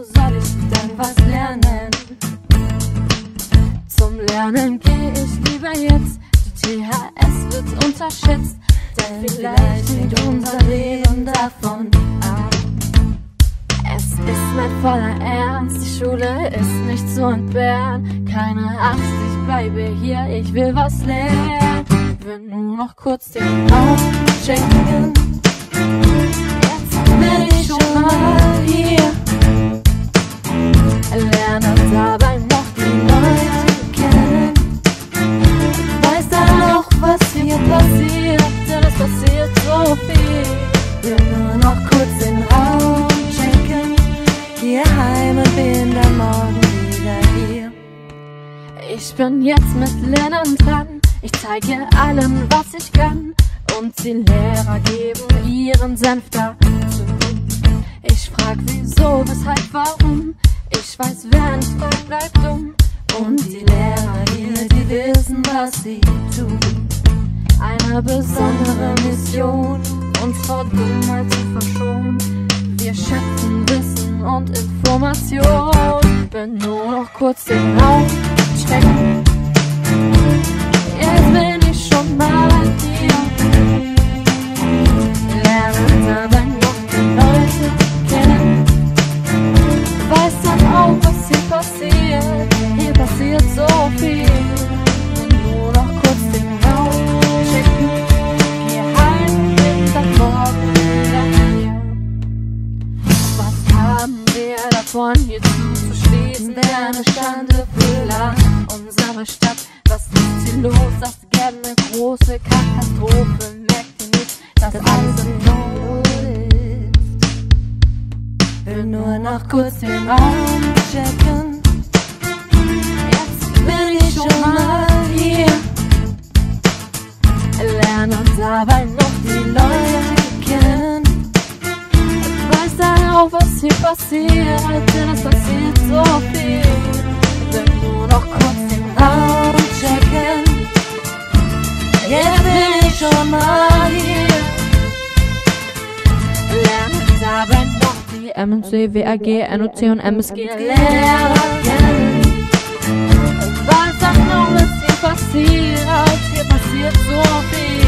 soll ich denn was lernen? Zum Lernen geh ich lieber jetzt. Die THS wird unterschätzt, denn vielleicht hängt unser Leben davon ab. Es ist mein voller Ernst, die Schule ist nicht zu entbehren. Keine Angst, ich bleibe hier, ich will was lernen. Will nur noch kurz den Raum checken. Jetzt bin ich schon mal hier. Lerne dabei noch die Leute kennen. Weiß dann auch, was hier passiert, denn es passiert so viel. Will nur noch kurz den Raum checken. Gehe heim und bin dann morgen wieder hier. Ich bin jetzt mit Lernen dran. Ich zeige allen, was ich kann, und die Lehrer geben ihren Senf dazu. Ich frag wieso, weshalb, warum. Ich weiß, wer nicht fragt, bleibt dumm. Und die Lehrer hier, die wissen, was sie tun. Eine besondere Mission, uns vor Dummheit zu verschonen. Wir schöpfen Wissen und Information. Bin nur noch kurz den Raum checken. Jetzt bin ich schon mal hier. Lerne dabei noch die Leute kennen. Weiß dann auch, was hier passiert. Hier passiert so viel. Nur noch kurz den Raum checken. Geh heim, bin dann morgen wieder hier. Was haben wir davon, hier zuzuschließen? Der eine Standefüller, unsere Stadt. Was ist hier los? Das gäbe eine große Katastrophe. Merkt ihr nicht, dass alles in Not ist? Will nur noch kurz den Raum checken. Jetzt bin ich schon mal hier. Lerne dabei noch die Leute kennen. Weiß dann auch, was hier passiert, denn es passiert so viel. Will nur noch kurz den Raum checken. Jetzt bin ich schon mal hier. Lerne dabei noch die MNC, WAG, NOC und MSG Lehrer kennen. Was dann noch ist hier passiert so viel.